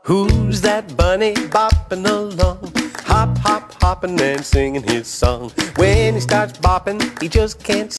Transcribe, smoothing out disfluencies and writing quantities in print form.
Who's that bunny bopping along? Hop, hop, hopping and singing his song. When he starts bopping, he just can't